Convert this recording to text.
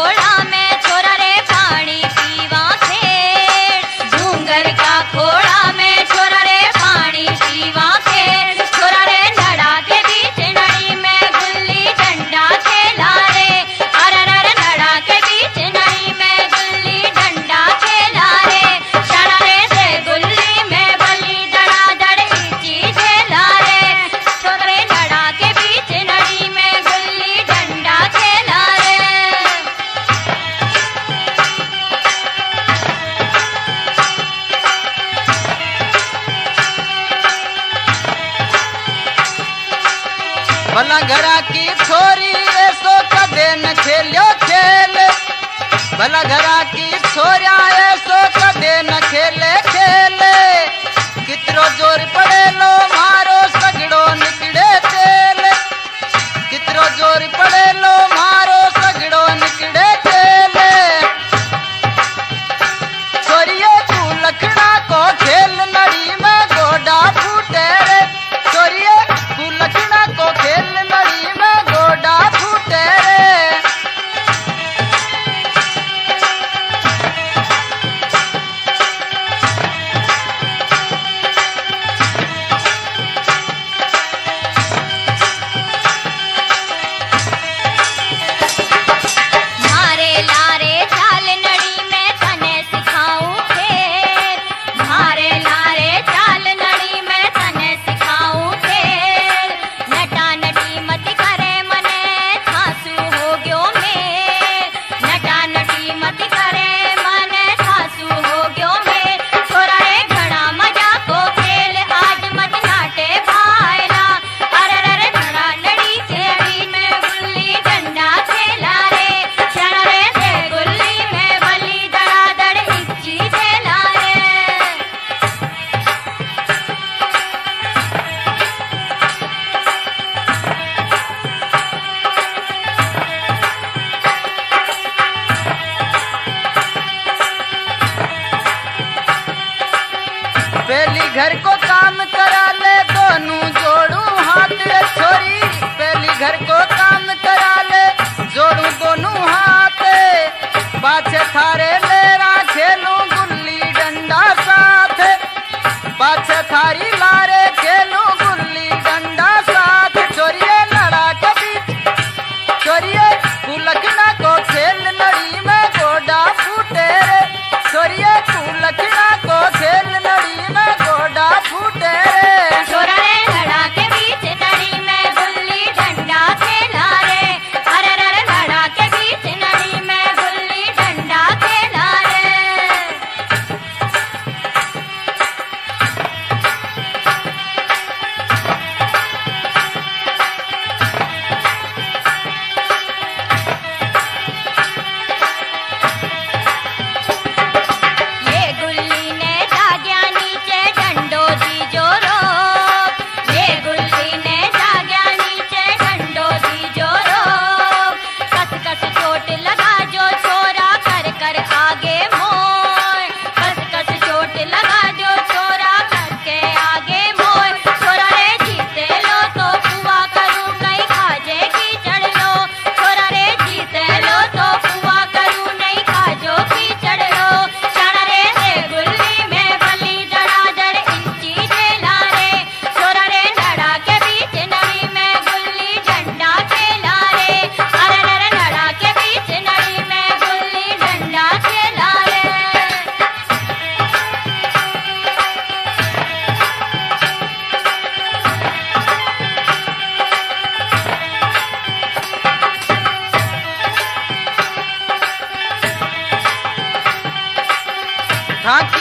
खोड़ा में छोरा रे पानी पीवा खेड़, डूंगर का खोड़ा में छोरा रे पानी पीवा खेड़, छोरा रे नड़ा के बीच नड़ी में गुल्ली डंडा खेला रे, अरे अरे नड़ा के बीच नड़ी में गुल्ली डंडा खेला रे, शरा रे से गुल्ली में बली दड़ा दड़ इची खेला रे, छोरा रे नड़ा के बीच नड़ी में गुल्ली डंडा खेला रे। भला घरा की छोरी ऐसो कदे न खेलियो खेल, भला घरा की छोरिया ऐसो कदे न खेले खेल, कितरो जोर पड़े लो मारो सगड़ो निकड़े तेल, कितरो जोर पड़े लो मारो सगड़ो निकड़े तेल, छोरिये तू लखड़ा को खेल नड़ी में गोडा फूटे रे, छोरिये तू लखड़ा को खेल नड़ी में गोडा फूटे रे। मारे लारे चाल नड़ी में तने सिखाऊं खेल, मारे लारे चाल नड़ी में तने सिखाऊं खेल, नटा नटी मत करे मने थासू हो गयो मेल, नटा नटी मत करे मने थासू हो गयो मेल, छोरा रे घड़ा मजा को खेल आज मत नाटे भाईला, अरे अरे घड़ा नड़ी के अड़ी में गुल्ली डंडा खेला रे, शरा रे से गुल्ली में बली दड़ा दड़ इच्ची खेला रे। पहली घर को काम करा ले दोनों जोड़ू हाथ रे छोरी, पहली घर को काम करा ले जोड़ू दोनों हाथ, पाछे थारे लेरा खेलूं गुल्ली डंडा साथ, पाछे थारी लारे खेलूं गुल्ली डंडा साथ, छोरिये लड़ा के बीच छोरिये तू लखना को खेल नड़ी में गोडा फूटे रे, छोरिये तू लखना को खेल नड़ी में गोडा फूटे रे। छोरा रे लड़ा के बीच नड़ी में गुल्ली डंडा खेला रे, अरे अरे लड़ा के बीच नड़ी में गुल्ली डंडा खेला रे। ये गुल्ली ने जाग्या नीचे डंडो दी जो रोक, ये गुल्ली ने जाग्या नीचे डंडो दी जो रोक, कस कस चोट लगा जो छोरा कर कर आगे मोड़, कस कस चोट लगा जो छोरा करके आगे मोड़, छोरा रे जीते लो तो कुआ करूं नहीं खाजे की चढ़ लो, छोरा रे जीते लो तो कुआ करूं नहीं खाजो की चढ़ लो, शरा रे से गुल्ली में बली दड़ा दड़ इंची खेला रे, छोरा रे नड़ा के बीच नड़ी में गुल्ली डंडा खेला रे, अरे अरे नड़ा के बीच नड़ी में गुल्ली डंडा खेला रे। ठाक